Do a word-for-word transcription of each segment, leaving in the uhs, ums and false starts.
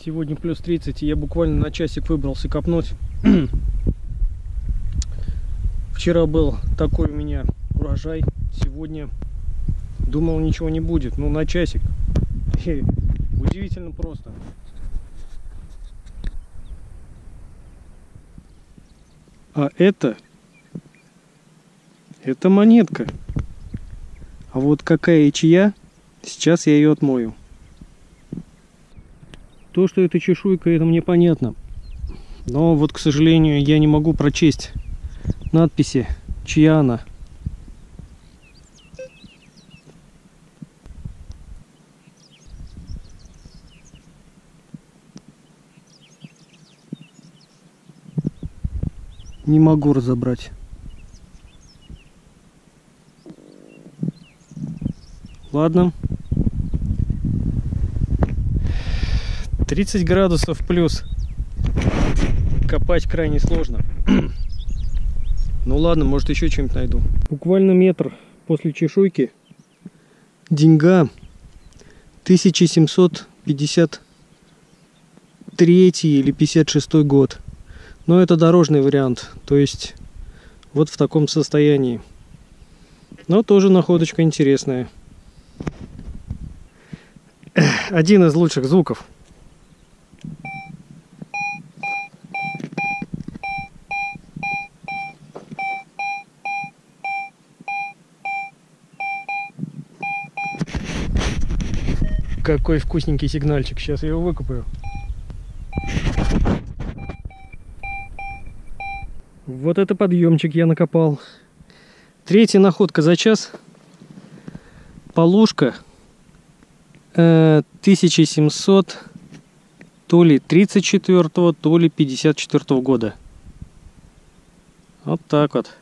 Сегодня плюс тридцать, и я буквально на часик выбрался копнуть. Вчера был такой у меня урожай, сегодня думал, ничего не будет, ну на часик. Удивительно просто. А это, это монетка. А вот какая и чья, сейчас я ее отмою. То, что это чешуйка, это мне понятно. Но вот, к сожалению, я не могу прочесть надписи, чья она. Не могу разобрать. Ладно. тридцать градусов плюс. Копать крайне сложно. Ну ладно, может еще что-нибудь найду. Буквально метр после чешуйки. Деньга. тысяча семьсот пятьдесят третий или пятьдесят шестой год. Но это дорожный вариант. То есть вот в таком состоянии. Но тоже находочка интересная. Один из лучших звуков. Какой вкусненький сигнальчик. Сейчас я его выкопаю. Вот это подъемчик я накопал. Третья находка за час. Полушка. Э, тысяча семьсот то ли тридцать четвёртого, то ли пятьдесят четвёртого года. Вот так вот.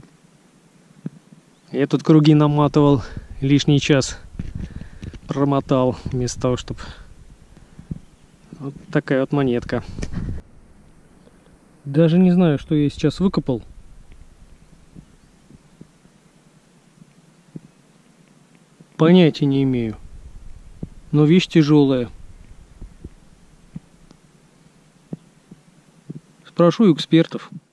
Я тут круги наматывал лишний час. Промотал вместо того, чтобы... Вот такая вот монетка. Даже не знаю, что я сейчас выкопал. Понятия не имею. Но вещь тяжелая. Спрошу у экспертов.